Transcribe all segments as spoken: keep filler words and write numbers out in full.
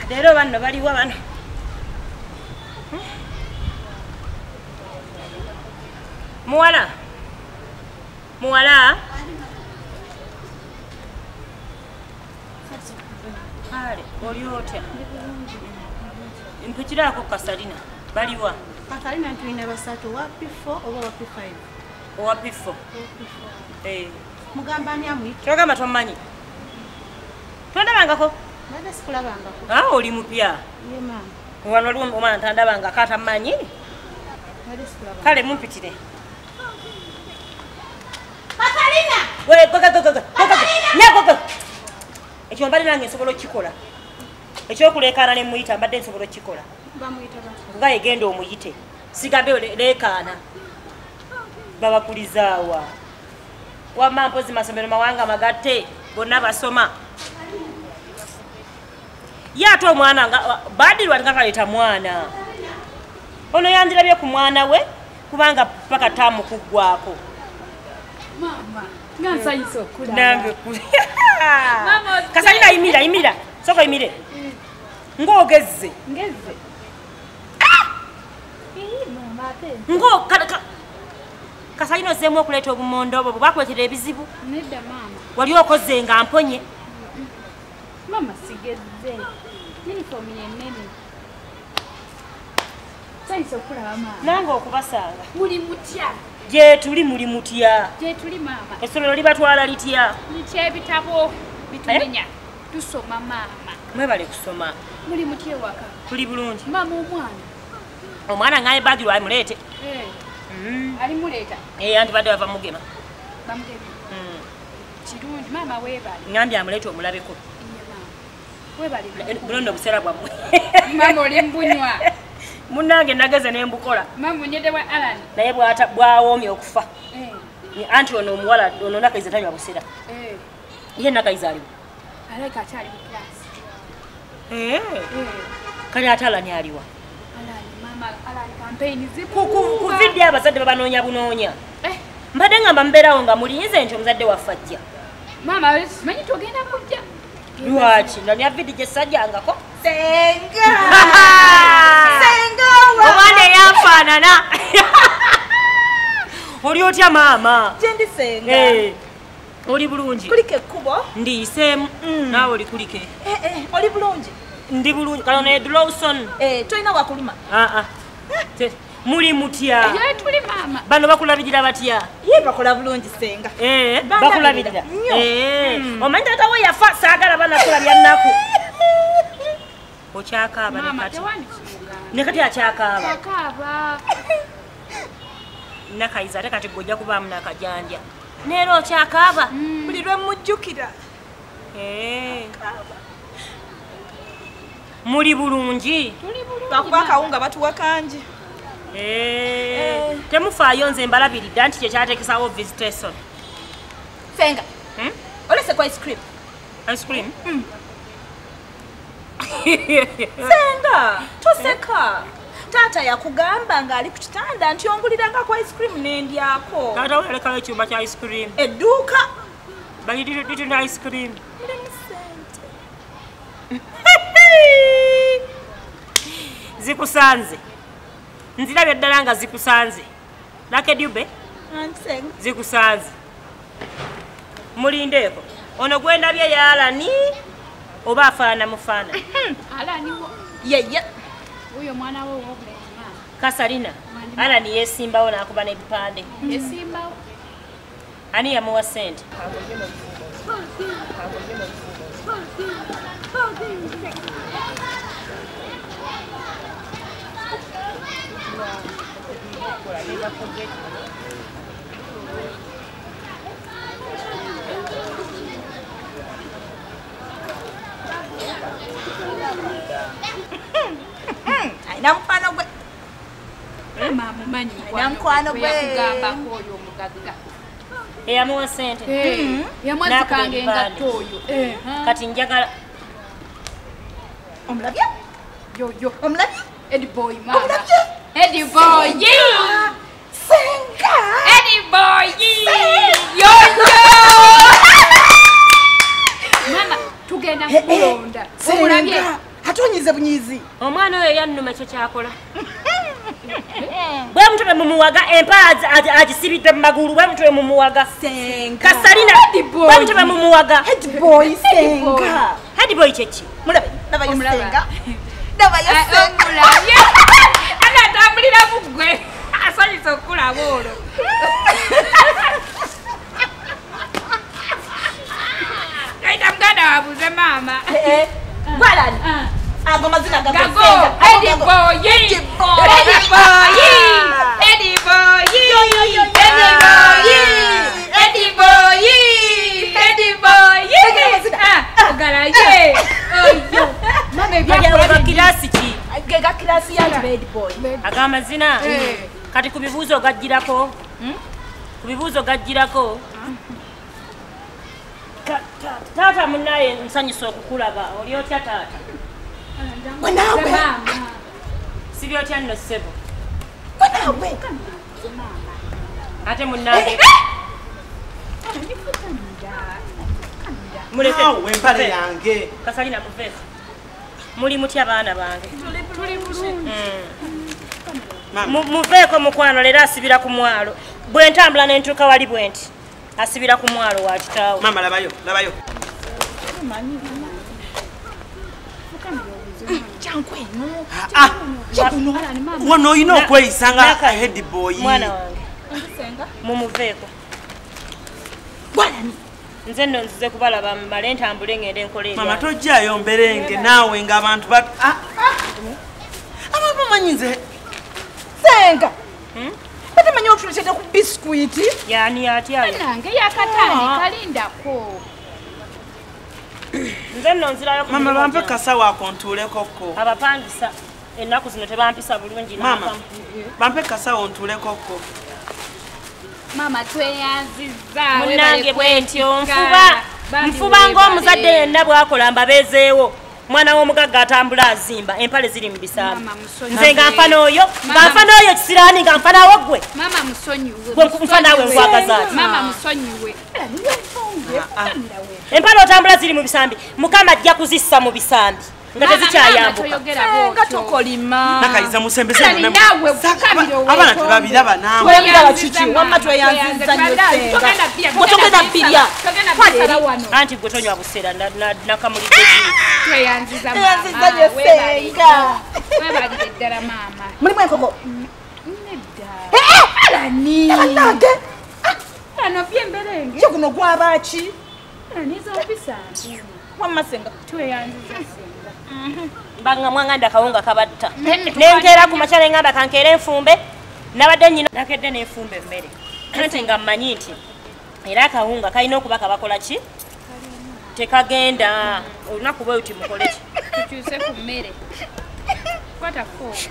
Leero banno baliwa bano. Muwala. Muwala. Kale, oli otya? Mpitiraako Kasalina. Baliwa? Kasalina tulina basatu wa P four oba wa P five. Owa P four. Eh. Mugamba ani amuyita? Togamba tommanyi. Tondabangako? Nada sikulabangako. Ah, oli mupya. Ye mama. Wano oli omwana tandabanga katammanyi. Nada sikulabangako. Kale mumpitire. Kasalina! We goga goga goga. Nya goga. Ekyo mbali nange nsobola okikola. Ekyokulekaana ne muyita mbadde nsobola okikola. Bamuyita ba. Nga yegenda omuyite. Sigambe lekaana. Babakulizaawa. Wamma mpozi masomero mawanga magatte bonna basoma. Yato omwana nga badirwa nga kaleta mwana. Ono yandirabye ku mwana we kubanga paka tamu kuggwako. Mama, nganza iso kula. Nange kula. Mama, Kasalina imira imira. Soko imire. Ngogezze. Ngezze. Eh, mama te. Ngo ka Kasalina zemu okuleta obumondo obwo bakwetera ebizibu. Nedda mama. Wali okoze nga mponye. Mama sigezze. Uniform yenene. Saiso kula mama. Nange okubasanga. Muli mutya. Je tuli muli mutya. Je tuli mama. Essomero libatwala litya. Niche bitabo bitumenya. Tusoma mama. Mwebale kusoma. Muli mutya waka. Tuli bulungi. Mama omwana. Omwana ngaye Badru amulete. Eh. Mm. Ali muleta. Eh anti badde bava mugema. Bamugema. Mm. Kirungi mama webale. Ngambye amulete omulabeko. Webale. Bulondo busera bwamwe. Mama oli mbunywa. Munange nageze ne mbukola. Mama nyede wa Alan. Naye bwata bwawoomye okufa. Eh. Ni anti ono omuwala ono Nakayiza tanywa busera. Eh. Ye Nakayiza ali. Aleka achali mu class. Eh. Eh. Kali atala ni aliwa. Alan mama Alan campaign ziku. Ku ku video abazadde babanoonya bunoonya. Eh. Mbadde ngamba mbeerawo nga mulinze nti omuzadde wafajja. Mama manyi togenda kujja. Lwaki nani avidi gye sajjangako? Senga. Senga wa. Omwana yafaanana. Oli otya maama? Jendi senga. Eh. Oli bulungi. Kulike kubo. Ndiiseemu. Naawe oli kulike. Eh eh oli bulungi. Ndi bulungi. Kalo ne Dlawson. Eh toina wakuluma. Ah ah. Muli mutya. Ye tuli mama. Bano bakulabirira batya? Ye bakola bulungi senga. Eh bakulabirira. Eh. Omanyi tata we yafa saagala bana kulabya nnaku. Okyakaaba ne kati. Ne kati akyakaaba. Akaaba. Nakayiza ate kati gojja kubaamu nakajanja. Neero okyakaaba. Buli lwe mujjukira. Eh. Muli bulungi. Tuli bulungi. Bakuba kawunga batuwa kanji. Eh. Temufaayo nze mbalabiridde nti kye kyateekesawo visitation. Senga. Hmm? Olese kwa ice cream. Ice cream? Mm. Senga, toseka. Tata yakugamba nga ali ku kitanda nti onguliranga kwa ice cream nendyako. Tata we alekawo ekyuma kya ice cream. Edduuka. Baliditunda ice cream. Mulimu sente. Zikusanze. Nzirabye ddala nga zikusanze. Nakedube? Anti senga. Zikusanze. Mulindeeko. Ono gwendabye yaalani oba afaana mufaana. Alani wo. Ye ye. Uyo mwana wo wobule. Kasalina. Alani yesimbawo n'akuba n'ebipande. Yesimbawo. Ani yamuwa ssente? Aina mkwano gwe. Mama mumanyi. Aina mkwano gwe. Yakugamba koyo omugagga. Eyamuwa ssente. Eh. Yamwazikanga engatto oyo. Eh. Kati njagala. Omulabye? Yo yo. Omulabye? HeadBoy mama. Omulabye? HeadBoy. Senga. HeadBoy. Yo yo. Mama tugenda kulonda. Omulabye? Atonyiza bunyize bunyizi. Omwana oyo yannuma ekyo kyakola. Bwe mutwe mumuwaga empala agisibidde mu magulu bwe mutwe mumuwaga. Senga. Kasalina bwe mutwe mumuwaga. HeadBoy senga. HeadBoy kyeki. Mulabe ndaba yo senga. Ndaba yo senga. Ana tambulira bugwe. Asanyisa okulaba olwo. Kaita mganda wabuze mama. Eh. Gwalani. Ago mazina gago Gago. senga. HeadBoy. HeadBoy. HeadBoy. HeadBoy. HeadBoy. HeadBoy. Ah, garaje. Oyo. Mama Bya kilasi ki. Gega klasi ya HeadBoy. Agamazina. Kati ku bibuuzo gajjirako. Ku bibuuzo gajjirako. Taata munaye nsanyusa okukulaba. Oli otya taata? Wanawe. Si byotya nno ssebo. Wanawe. Ate munnange. Muleke. Nawe empale yange. Kasalina muveeko. Muli mutya baana bange. tuli bulungi. Mu- Muveeko mukwano leero asibira ku mwalo. Bwe ntambula ne ntuuka wali bwe nti. Asibira ku mwalo wa kitaawo. Mama labayo, labayo. Chankwenu. Ah, Chikuno. wano oyina okweyisa nga HeadBoy. Mwana wange. Senga. Mumuveeko. Gwalani. Nze nno nzize kubalaba mmale ntambule ngende nkole ebyange. Mama tojjayo mberenge naawe ng'abantu bat ah. Abantu bamanyi nze. Senga. Hmm? Bate manyo otulete ku biscuit. Yani atyayo. Nange yakatani kalindako. Nze nno nzirayo ku Mama mirimu bampe gyange. kasawo akontuulekoko. Abapangisa ennaku zino tebampisa bulungi Mama, n'akamu. bampe kasawo ntuulekoko. Mama tweyanziza. Munnange bwe ntyo nfuba nfuba ng'omuzadde yenna bw'akola mbabeezeewo. Mwana w'omugagga atambula azimba empale ziri mu bisambi. Mama musonyi. Nze nga nfa n'oyo nga Mama. nfa n'oyo kisiraani nga nfa naawe ggwe. Mama musonyiwe. Gwe nfa naawe nkwagaza ati. Mama musonyiwe. Empale otambula ziri mu bisambi. Mukama ajja kuzissa mu bisambi nga tezikyayambuka. Senga tokolima. Nakayiza musembeze Kali nawe bukamiro weto. Abaana tebabiraba naawe. Tweyambira kiki? Wamma tweyanziza nnyo senga. Gwe togenda bbirya. Kwatala wano. Anti gwe tonywa buseera na- na- nakamulidde ziri. Tweyanziza mama. Tweyanziza nnyo senga. Webalire ddala mama. Mulimu enkoko. Nedda. Alani. Alage. Ano byemberenge. Kyo kuno gwabaki? Anizo mpisa. Wamma senga. Tweyanziza senga. Banga mwanganda kawunga kabatta. Nenkeera ku makya ne ngamba kankeera enfumbe. Nabadde nnyina nakedde n'enfumbe emmere. Anti nga mmanyi nti era akawunga kalina okuba kabakola ki? Tekagenda. Olunaku bwe uti mukole ki? Tukyuse ku mmere. Kwata foomu.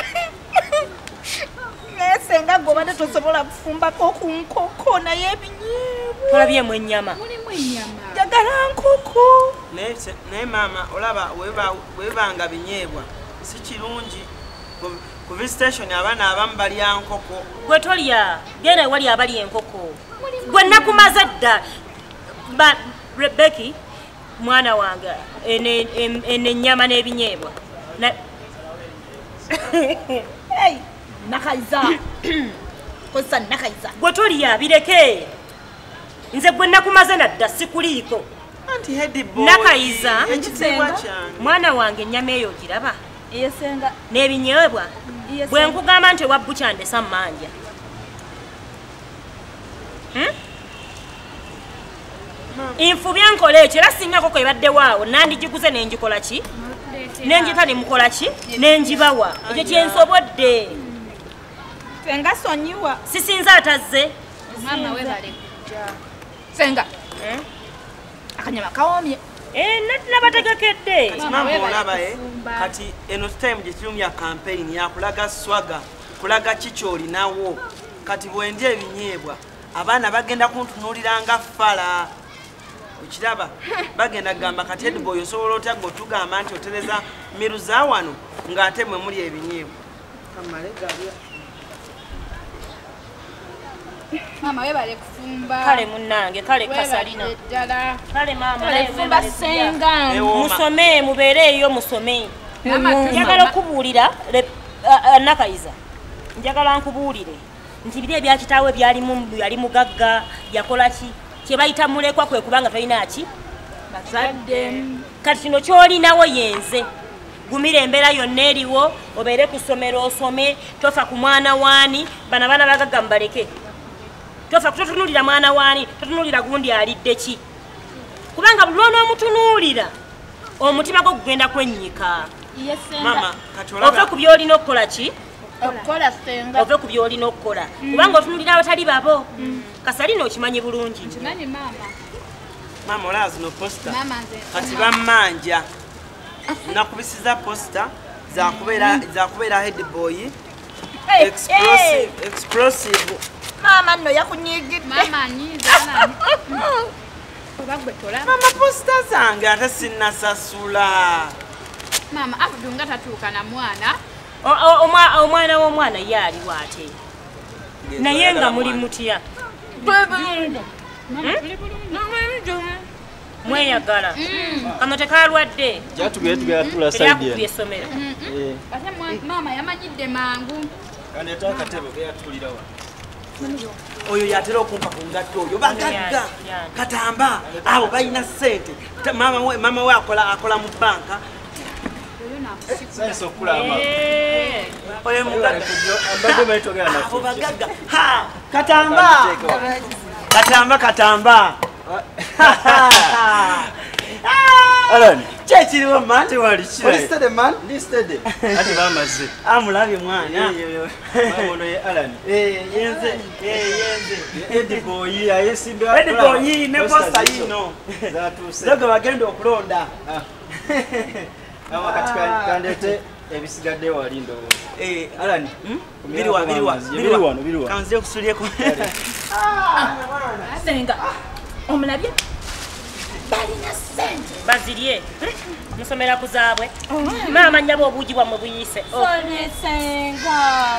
Naye senga gw'obadde tosobola kufumbako ku nkoko naye ebinyeebwa. Tolabyemu ennyama. Mulimu ennyama. Njagala nkoko. Naye se- naye maama olaba weba- webanga binyeebwa si kirungi. Ku- ku visitation abaana abamu balya nkoko. Gwe tolya. Genda ewali abalya enkoko. Gwe nakumaze dda. Ba Rebeki mwana wange ene em- ene ennyama n'ebinyeebwa. Na Hey, Nakayiza. Kosa Nakayiza. gwe tolya bireke. Nze gwe nakumaze nadda sikuliiko. Anti HeadBoy. Nakayiza. Ekitiibwa kyange. Mwana wange ennyama eyo ogiraba Iye senga. n'ebinyeebwa. Iye Bwe senga. nkugamba nti ewa bukyandesa mmanja. Hmm? Infubya nkola ekyo era singa koko ebaddewo awo nandigiguze ne ngikola ki? Ne ngita ne mukola ki? Ne ngibawa. Ekyo kyensobodde. Senga sonyiwa. Sisinza atazze. Mama webale kujja. Senga. Hmm? Akanyama kawomye. Eh, nati nabategekedde. Mama, Mama webale olaba eh kufumba. kati eno time gye kirimu ya campaign yakulaga swaga kulaga kikyolinawo kati bwendya ebinyeebwa abaana bagenda kuntunuulira nga ffala okiraba bagenda kugamba kati HeadBoy osobola otya gwe otugamba nti otereza miru za wano ng'ate mwe muli ebinyeebwa kamale galya. Mama webale kufumba. Kale munnange, kale Webale Kasalina. ddala. Kale mama Webale naye kufumba webale kulya. senga. Ewooma. Musome mubeere eyo musome. njagala okubuulira Nakayiza njagala nkubuulire nti biri ebya kitaawe byalimu yali mugagga yakola ki kye bayita mulekwa kwe kubanga tolina ki bazadde kati kino kyolinawo yenze gumira embeera yonna eriwo obeere ku ssomero osome tofa ku mwana waani bana baana bagagga mubaleke tofa kutotunuulira mwana waani totunuulira gundi alidde ki kubanga buli lwonoomutunuulira omutima gwo gugenda kwennyika mama ove ku byolina okukola ki okukola senga ove ku byolina okukola kubanga otunuulira abatali babo kasalina okimanyi bulungi kimanyi mama mama olaba zino posita mama nze kati bammanja nakubisiza posita zakubeera headboy explosive explosive mama nno yakunyigidde mama nyiza nani obagwe tola mama posita zange ate sinnasasula mama abudunga tatuuka na mwana omwana w'omwana ye aliwo ate naye nga muli mutya mweyagala kano tekalwadde teryakukubya essomero ate mama yamanyidde mangu oyo yatera okumpa ku ngatto oyo bagagga katamba abo balina ssente mama we akola mu banka abo bagagga katamba katamba katamba kyekiriwo amulabye mwana Headboy ne posta yino zoge bagenda okulonda kandete ebisigadde wali ndowooza Alani biriwa biriwa biriwa biriwa kanze kusulyeko senga omulabye balina sente bazirye musomera ku zaabwe maama nnyabo obuugi bwammwe buyise sone senga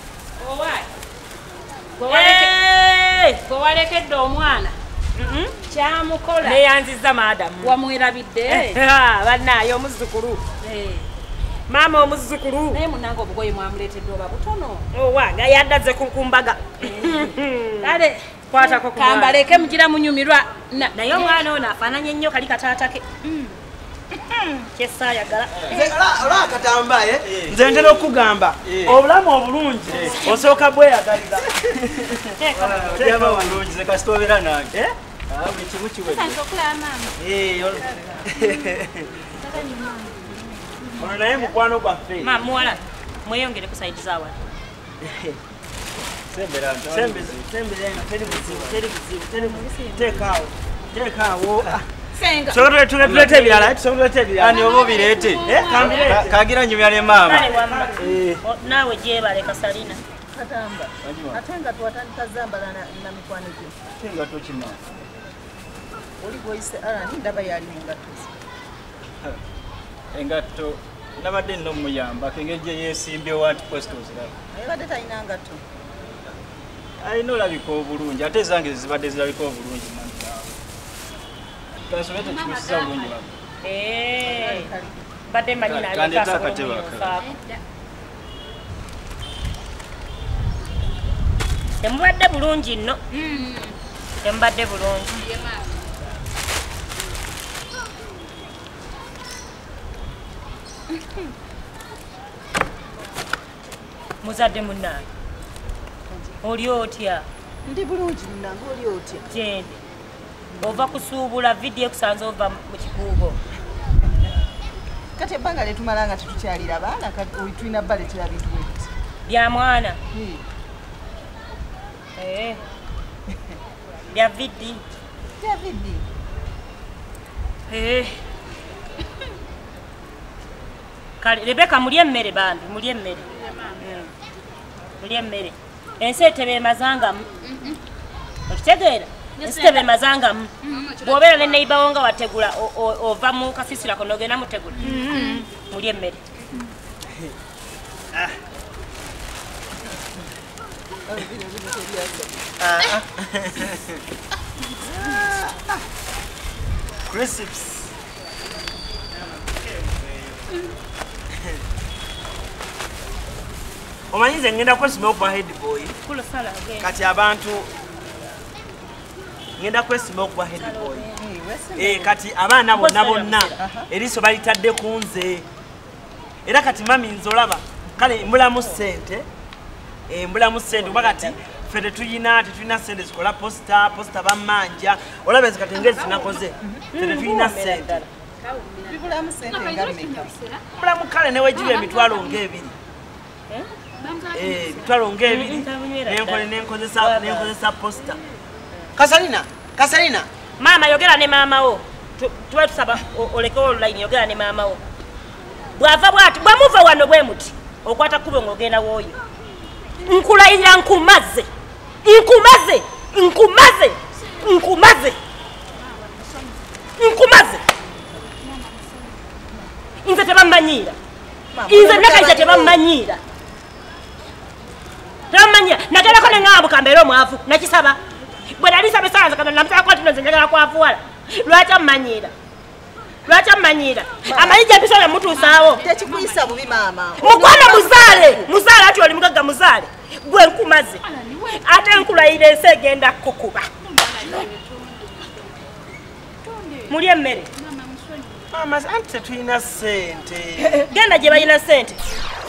gwe walekedde omwana kyamukola neyanziza maadamu wamwerabidde bannaaye omuzzukulu maama omuzzukulu naye munange obugoye mwamuleetedde oba butono owange yaddaze kumbaga kale kwatako kambaleke mugira munyumirwa naye omwana ono afaananye ennyo kali kataatake kyesaayagala olwa katambaye nze ntera okugamba obulamu obulungi osooka bweyagaliza bulungi kasitobeera nange buli kimu kiwe ono naye mukwano gwaffe muwala mweyongere ku saidi zaawala teekaawo teekaawo senga tulete ebirala tulete ebirala oba obireete kagira nyumya ne maama naawe gyebale kasalina katamba ate nga twatandika zambala na mikwano gye engatto kimaa oli gwoyise Alani ndaba yali engatto engatto nabadde nno muyamba kengeri gye yeesimbyewo anti posita oziraba naye badde talina ngatto alina olabika obulungi ate ezange zibadde zirabika obulungi kansole tekikusiza bulungi baba badde kandeta akateba temubadde bulungi nno temubadde bulungi muzadde munnange oli otya ndi bulungi munnange oli otya gyendi ova kusuubula vidiyo ekusanze ova mu kikuubo kati ebbanga lyetumala nga tetukyalira baana tulina bbaletera bintu bwebiti bya mwana bya vidi bya vidi kale Rebeka mulye emmere bambi mulye emmere mulye emmere ensi etebemazangamu okitegeera ensi tebemazangamu bw'obeera ne neighbour nga wategula ova mu kasisira kono ogenda mutegula mulye emmere crisps omanyize ngenda kwesima okuba headboy kati abantu ngenda kwesima okuba headboy eh kati abaana bonna bonna eriso balitadde kunze era kati mami nzolaba kale mbulamu sente eh mbulamu sente bakati fede tuyina tetuyina sente zikola posta posta bamanja olaba zikati ngezi zinakoze fede tuyina sente bibulamu sente ngameka mbulamu kale newe jibe emitwalo ngebiri eh mitwalo ngebiri nenkole nenkozesa nenkozesa posta Kasalina Kasalina mama yogera ne mama wo tuwe tusaba oleke online yogera ne mama wo bwava bwati bwamuva wano bwe muti okwata kube ngogenda woyo nkulayira nkumaze nkumaze nkumaze nkumaze nkumaze inze tebamanyira inze Nakayiza tebamanyira tebamanyira nagala ko nengabu kambere omwavu nakisaba bwera lisabe sanza kana namsaka kwati nze njagala kwavuwala lwacha manyira lwacha manyira amayija bisole mutu sawo tekikuyisa bubi mama mukwana muzale muzale ati oli mugaga muzale gwe nkumaze ate nkulayira esegenda kukuba muri emmere mama ante tuyina sente genda je bayina sente